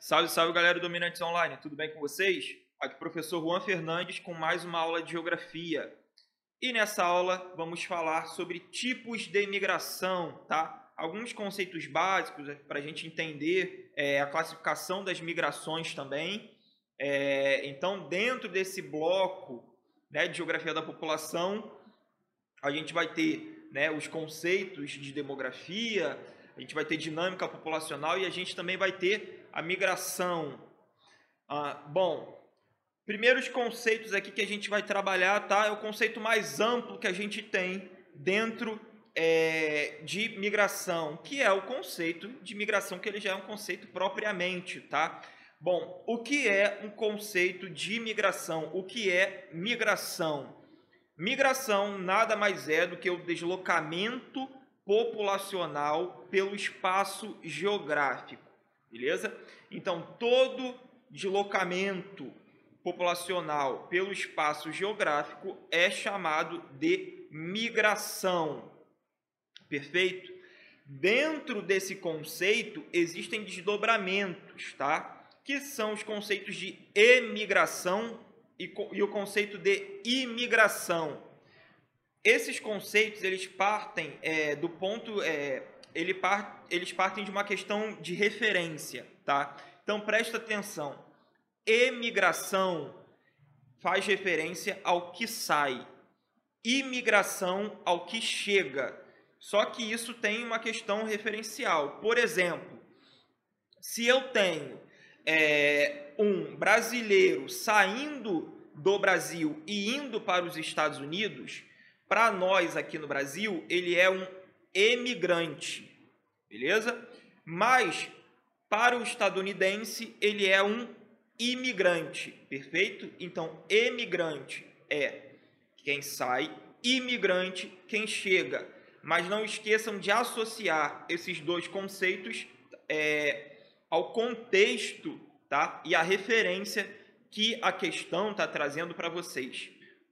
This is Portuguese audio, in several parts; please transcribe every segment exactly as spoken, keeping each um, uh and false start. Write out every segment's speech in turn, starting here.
Salve, salve galera do Dominantes Online, tudo bem com vocês? Aqui é o professor Juan Fernandes com mais uma aula de Geografia. E nessa aula vamos falar sobre tipos de migração, tá? Alguns conceitos básicos para a gente entender é, a classificação das migrações também. É, então, dentro desse bloco, né, de Geografia da População, a gente vai ter, né, os conceitos de demografia, a gente vai ter dinâmica populacional e a gente também vai ter a migração. Ah, bom, primeiros conceitos aqui que a gente vai trabalhar, tá? É o conceito mais amplo que a gente tem dentro é, de migração, que é o conceito de migração, que ele já é um conceito propriamente, tá? Bom, o que é um conceito de migração? O que é migração? Migração nada mais é do que o deslocamento populacional pelo espaço geográfico, beleza? Então, todo deslocamento populacional pelo espaço geográfico é chamado de migração, perfeito? Dentro desse conceito existem desdobramentos, tá? Que são os conceitos de emigração e, e o conceito de imigração. Esses conceitos eles partem é, do ponto, é, ele part, eles partem de uma questão de referência, tá? Então presta atenção. Emigração faz referência ao que sai, imigração ao que chega. Só que isso tem uma questão referencial. Por exemplo, se eu tenho é, um brasileiro saindo do Brasil e indo para os Estados Unidos, para nós aqui no Brasil, ele é um emigrante, beleza? Mas para o estadunidense, ele é um imigrante, perfeito? Então, emigrante é quem sai, imigrante quem chega. Mas não esqueçam de associar esses dois conceitos é, ao contexto, tá? E à referência que a questão está trazendo para vocês.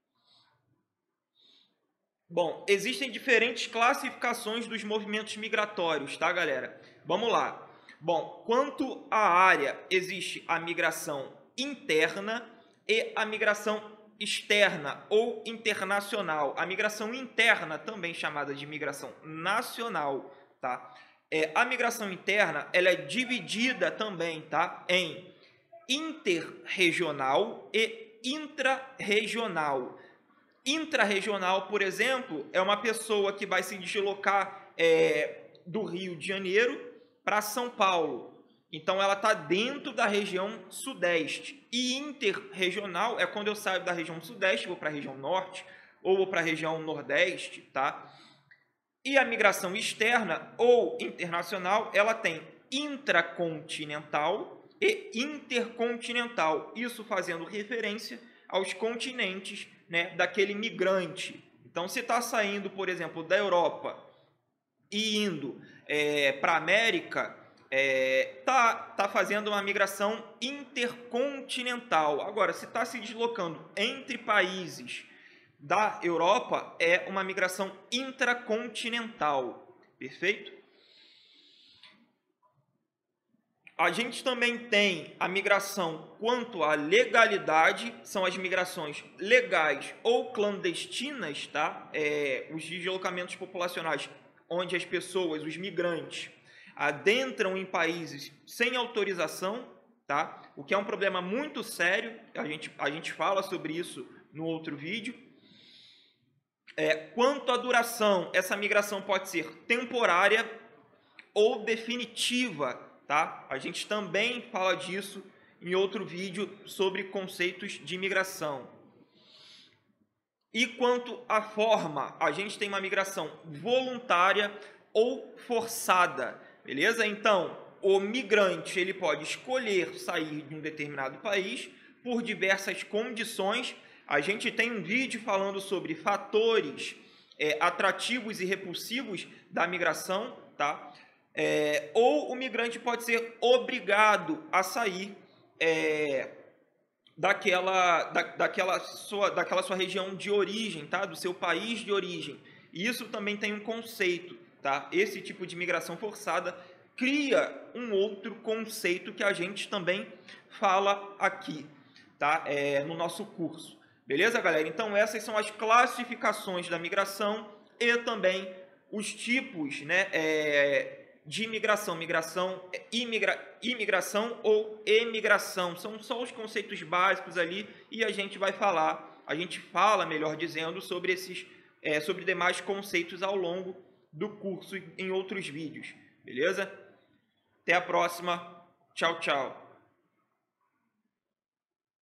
Bom, existem diferentes classificações dos movimentos migratórios, tá, galera? Vamos lá. Bom, quanto à área, existe a migração interna e a migração externa ou internacional. A migração interna, também chamada de migração nacional, tá? É, a migração interna, ela é dividida também, tá, em interregional e intrarregional. Intrarregional, por exemplo, é uma pessoa que vai se deslocar é, do Rio de Janeiro para São Paulo. Então, ela está dentro da região sudeste. E interregional é quando eu saio da região sudeste, vou para a região norte ou vou para a região nordeste, tá? E a migração externa ou internacional, ela tem intracontinental e intercontinental. Isso fazendo referência aos continentes, né, daquele migrante. Então, se está saindo, por exemplo, da Europa e indo é, para a América, é, tá, tá fazendo uma migração intercontinental. Agora, se está se deslocando entre países da Europa, é uma migração intracontinental. Perfeito? A gente também tem a migração quanto à legalidade, são as migrações legais ou clandestinas, tá? É, os deslocamentos populacionais, onde as pessoas, os migrantes, adentram em países sem autorização, tá? O que é um problema muito sério, a gente, a gente fala sobre isso no outro vídeo. É, quanto à duração, essa migração pode ser temporária ou definitiva, tá? A gente também fala disso em outro vídeo sobre conceitos de migração. E quanto à forma, a gente tem uma migração voluntária ou forçada, beleza? Então, o migrante ele pode escolher sair de um determinado país por diversas condições. A gente tem um vídeo falando sobre fatores é, atrativos e repulsivos da migração, tá? É, ou o migrante pode ser obrigado a sair é, daquela, da, daquela, sua, daquela sua região de origem, tá? Do seu país de origem. E isso também tem um conceito, tá? Esse tipo de migração forçada cria um outro conceito que a gente também fala aqui, tá? É, no nosso curso. Beleza, galera? Então, essas são as classificações da migração e também os tipos, né, é, de migração. Migração, imigra, imigração ou emigração. São só os conceitos básicos ali e a gente vai falar, a gente fala, melhor dizendo, sobre esses, é, sobre demais conceitos ao longo do curso em outros vídeos. Beleza? Até a próxima. Tchau, tchau.